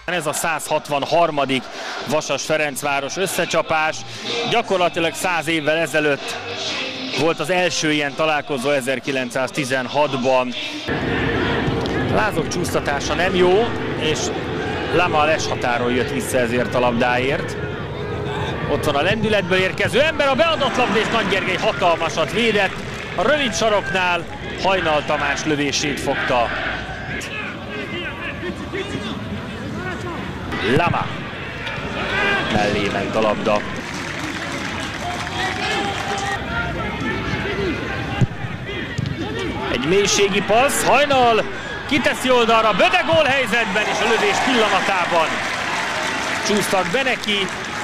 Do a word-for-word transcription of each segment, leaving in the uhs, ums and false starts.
Ez a száz hatvanharmadik Vasas-Ferencváros összecsapás. Gyakorlatilag száz évvel ezelőtt volt az első ilyen találkozó ezerkilencszáztizenhatban. Lázok csúsztatása nem jó, és Lama a leshatáron jött vissza ezért a labdáért. Ott van a lendületből érkező ember, a beadott labda, és Nagy Gergely hatalmasat védett. A rövid saroknál Hajnal Tamás lövését fogta. Lama mellé ment a labda. Egy mélységi passz, Hajnal kiteszi oldalra, Böde gólhelyzetben, és a lövés pillanatában csúsztak be neki.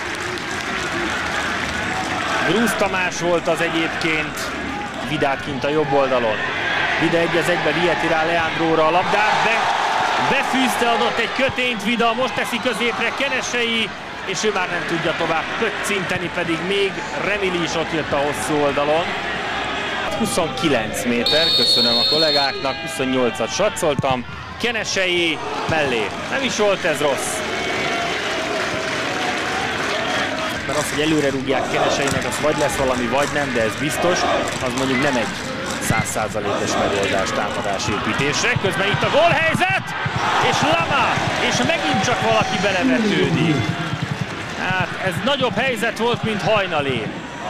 Grúz Tamás volt az egyébként, Vidát kint a jobb oldalon. Vida egy az egybe viheti rá Leandróra a labdát, be, befűzte, adott egy kötényt Vida, most teszi középre Kenesei, és ő már nem tudja tovább pöccinteni, pedig még Remili is ott jött a hosszú oldalon. huszonkilenc méter, köszönöm a kollégáknak, huszonnyolcat satszoltam, Kenesei mellé, nem is volt ez rossz. Mert az, hogy előre rúgják Keneseinek, az vagy lesz valami, vagy nem, de ez biztos, az mondjuk nem egy száz százalékos megoldás támadásépítésre. Közben itt a gólhelyzet, és Lama, és megint csak valaki belevetődik. Hát ez nagyobb helyzet volt, mint Hajnalé.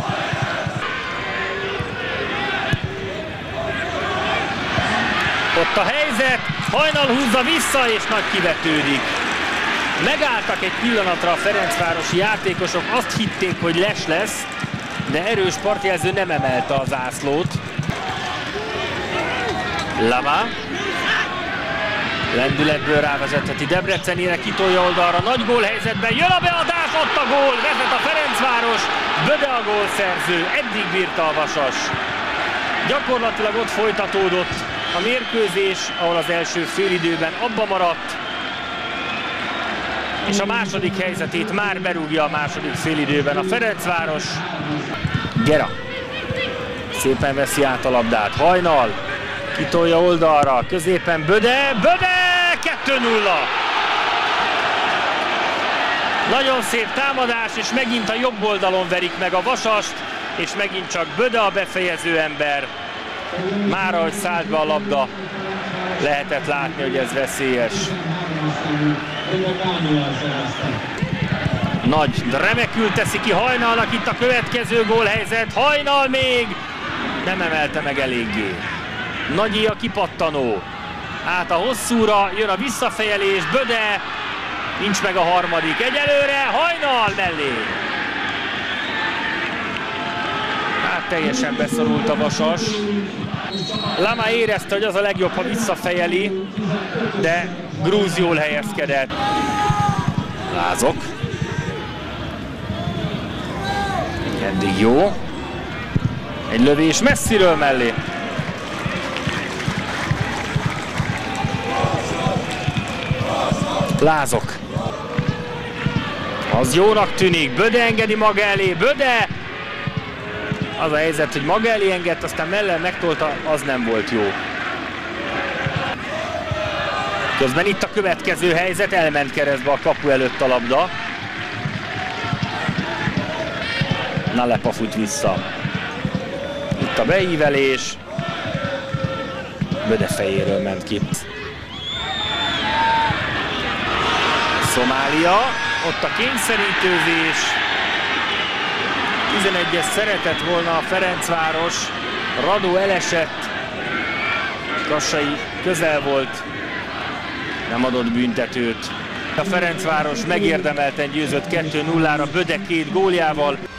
Ott a helyzet, Hajnal húzza vissza, és nagy kivetődik. Megálltak egy pillanatra a ferencvárosi játékosok, azt hitték, hogy les lesz, de erős partjelző nem emelte az zászlót. Lama lendületből rávezetheti Debrecenére, kitolja oldalra, nagy gólhelyzetben, jön a beadás, ott a gól, vezet a Ferencváros, Böde a gólszerző, eddig bírta a Vasas. Gyakorlatilag ott folytatódott a mérkőzés, ahol az első félidőben abba maradt, és a második helyzetét már berúgja a második félidőben a Ferencváros. Gera szépen veszi át a labdát, Hajnal kitolja oldalra, középen Böde, Böde, kettő nulla. Nagyon szép támadás, és megint a jobb oldalon verik meg a Vasast, és megint csak Böde a befejező ember. Már ahogy szállt be a labda, lehetett látni, hogy ez veszélyes. Nagy, remekül teszi ki Hajnalnak itt a következő gólhelyzet. Hajnal még nem emelte meg eléggé. Nagyi a kipattanó. Át a hosszúra, jön a visszafejelés, Böde, nincs meg a harmadik. Egyelőre Hajnal mellé. Hát teljesen beszorult a Vasas. Lama érezte, hogy az a legjobb, ha visszafejeli, de Grúz jól helyezkedett. Lázok. Eddig jó. Egy lövés messziről mellé. Lázok. Az jónak tűnik, Böde engedi maga elé, Böde! Az a helyzet, hogy maga elé engedt, aztán mellel megtolta, az nem volt jó. Közben itt a következő helyzet, elment keresztbe a kapu előtt a labda. Nalepa fut vissza. Itt a beívelés. Böde fejéről ment ki. Szomália, ott a kényszerítőzés. tizenegyes szeretett volna a Ferencváros. Radó elesett. Kassai közel volt. Nem adott büntetőt. A Ferencváros megérdemelten győzött kettő nullára Böde két góljával.